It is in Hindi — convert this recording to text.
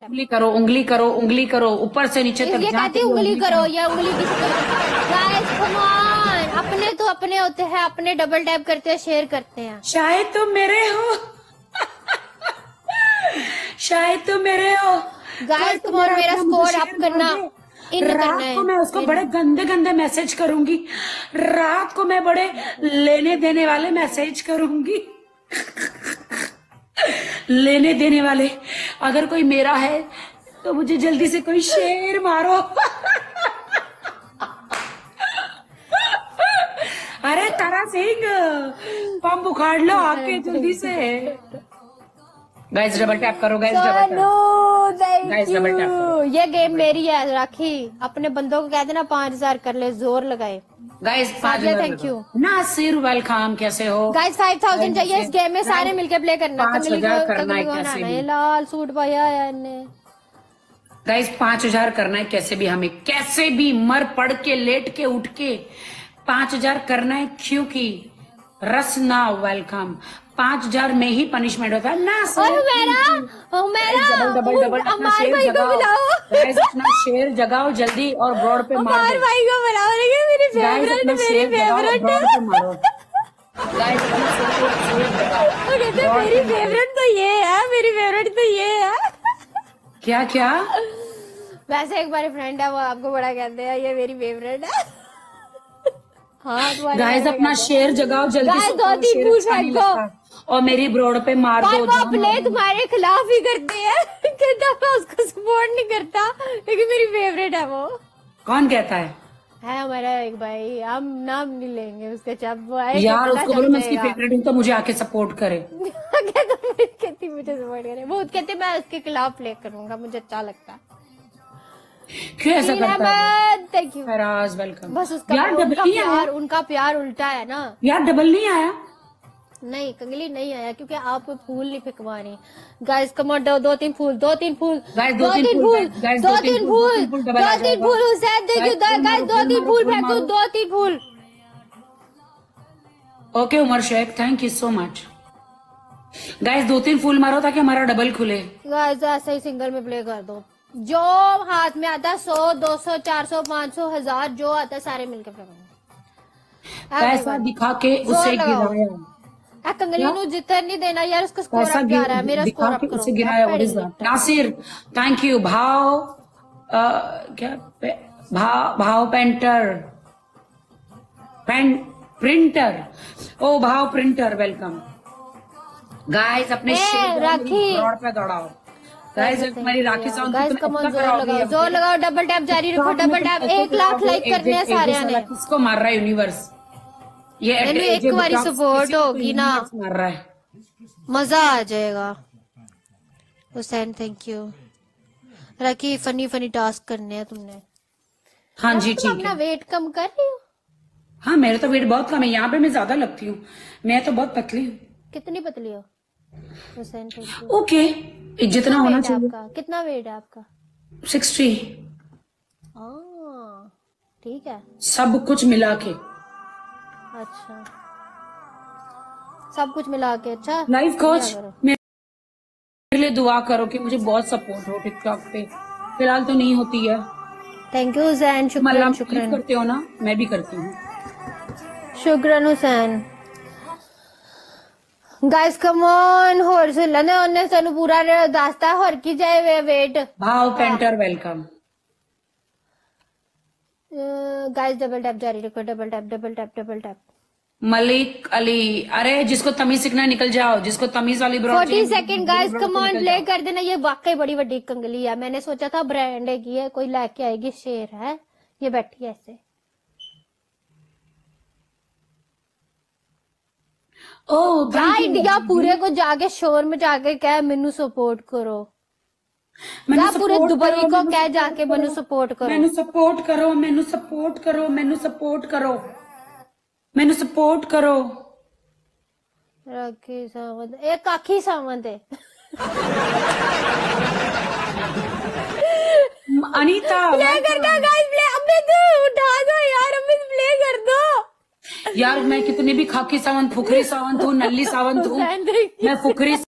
उंगली करो, उंगली करो, उंगली करो, ऊपर से नीचे तक। ये कहती उंगली करो या उंगली किसी गाइस कम ऑन, अपने तो अपने होते हैं, अपने डबल टैप करते हैं, शेयर करते हैं। शायद तुम मेरे हो, शायद तुम मेरे हो। गाइस कम ऑन, मेरा स्कोर अप करना, इन रात करना को मैं उसको बड़े गंदे गंदे मैसेज करूंगी, रात को मैं बड़े लेने देने वाले मैसेज करूंगी। लेने देने वाले, अगर कोई मेरा है तो मुझे जल्दी से कोई शेर मारो। अरे तारा सिंह, पंप उखाड़ लो आके जल्दी से। गाइस डबल टैप करो, guys double tap, guys double tap करो। ये गेम मेरी है, राखी अपने बंदों को कह देना 5000 कर ले, जोर लगाए। Guys 5000, thank you. Nasir welcome, कैसे हो गाइस 5000 चाहिए इस गेम में, सारे मिलके प्ले करना। 5000 करना है कैसे भी, लाल सूट पाया है इन्हें। गाइस 5000 करना है कैसे भी, हमें कैसे भी मर पड़ के लेट के उठ के 5000 करना है, क्योंकि रसना वेलकम 5000 में ही पनिशमेंट होता है ना। डबल डबल डबल अपना शेर जगाओ, गाइस अपना शेर जगाओ जल्दी और ब्रॉड पे मारो। भाई को बुलाओ, मेरी फेवरेट, मेरी फेवरेट, ब्रॉड पे मारो। गाइस अपना शेर जगाओ, मेरी फेवरेट तो ये है, मेरी फेवरेट तो ये है। क्या क्या? वैसे एक बार फ्रेंड है, वो आपको बड़ा कहते हैं, ये मेरी फेवरेट है। हाँ गाइस अपना शेर जगाओ जल्दी से, 2-3 फूल फेंक दो और मेरी ब्रोड पे मार दो। वो अपने तुम्हारे खिलाफ ही करते हैं, कहता मैं उसको सपोर्ट नहीं करता, लेकिन मेरी फेवरेट है वो। कौन कहता है हमारा एक भाई, हम नाम नहीं लेंगे उसका, जब वो आए यार उसको बोलो मैं उसकी फेवरेट हूँ तो मुझे आके सपोर्ट करे। कहती मुझे सपोर्ट करे, वो कहते मैं उसके खिलाफ प्ले करूंगा, मुझे अच्छा लगता। क्यों ऐसा करता है? Thank you Faraz welcome. बस उसका यार डबल नहीं आया, उनका प्यार उल्टा है ना यार, डबल नहीं आया। नहीं कंगली नहीं आया, क्योंकि आप कोई फूल नहीं फेंकवा रही। गाइस कम ऑन, 2-3 फूल, 2-3 फूल, 2-3 फूल, 2-3 फूल, 2-3 फूल, हुसैन देखिए गाइस, 2-3 फूल फेंक दो, 2-3 फूल। Okay Umar Sheikh, thank you so much. Guys 2-3 फूल मारो ताकि हमारा डबल खुले। गाइस ऐसे ही सिंगल में प्ले कर दो, जो हाथ में आता है 100, 200, 400, 500, 1000 जो आता है सारे मिलकर प्ले करो। पैसा दिखा के उसे गिराया, कंगली नु जितन नहीं देना यार, उसका स्कोर अप जा रहा है, मेरा स्कोर अप करो। उसे गिराया। What is that? Nasir thank you. भाव क्या भाव पेंटर प्रिंटर, ओ भाव प्रिंटर वेलकम। गाइस अपने शेर पे दौड़ाओ। गाइस हमारी राखी साउंड जोर लगाओ, डबल टैप जारी रखो, डबल टैप। 1 लाख लाइक करने हैं सारे ने। किसको मार रहा है यूनिवर्स? ये एक बारी सपोर्ट होगी ना, मार रहा है, मजा आ जाएगा। Hussain thank you. Rakhi funny funny task करने हैं तुमने। हाँ जी ठीक है। अपना वेट कम कर रही हो? हाँ मेरा तो वेट बहुत कम है, यहाँ पे मैं ज्यादा लगती हूँ, मैं तो बहुत पतली हूँ। कितनी पतली हो? Hussain thank you. ओके जितना होना चाहिए। कितना वेट है आपका? 60। ठीक है, सब कुछ मिला के। अच्छा सब कुछ मिला के। अच्छा लाइफ कोच मेरे लिए दुआ करो कि मुझे बहुत सपोर्ट हो टिकटॉक पे, फिलहाल तो नहीं होती है। थैंक यू हुसैन, शुक्रान शुक्रान। करते हो ना, मैं भी करती हूँ। शुक्रान हुसैन। गाइस कम ऑन, होर सुन लेने उन्हें सानू पूरा दसता होर की जाए वेट। भाव painter welcome. Guys double tap जारी रखो, double tap, double tap, double tap. Malik Ali, अरे जिसको तमीज सीखना निकल जाओ, जिसको तमीज वाली 40 second guys come on play कर देना। ये वाकई बड़ी बड़ी कंगली है, मैंने सोचा था ब्रांड की है, कोई लेके आएगी, शेर है ये, बैठी है ऐसे। ओ इंडिया पूरे को जाके शोर में जाके कह मेनू सपोर्ट करो, पूरे दुबई को कह जाके मेनू सपोर्ट करो, मेनू सपोर्ट करो, मेनू सपोर्ट करो, मेनू सपोर्ट करो, मेनू सपोर्ट करो। राखी सावंत, एक आखी सावंत है। अनीता प्ले करना गाइस, प्ले अबे तो उठा दो यार, अबे प्ले कर दो यार। मैं कितनी भी खाकी सावंत, फुकरी सावंत हूँ, नल्ली सावंत हूँ, मैं फुकरी